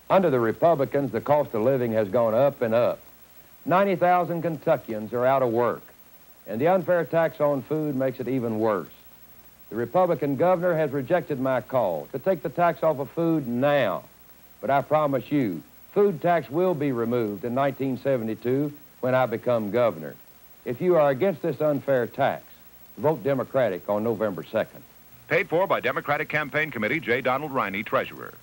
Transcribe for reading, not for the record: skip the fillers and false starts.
Under the Republicans, the cost of living has gone up and up. 90,000 Kentuckians are out of work, and the unfair tax on food makes it even worse. The Republican governor has rejected my call to take the tax off of food now, but I promise you, food tax will be removed in 1972 when I become governor. If you are against this unfair tax, vote Democratic on November 2nd. Paid for by Democratic Campaign Committee J. Donald Riney, Treasurer.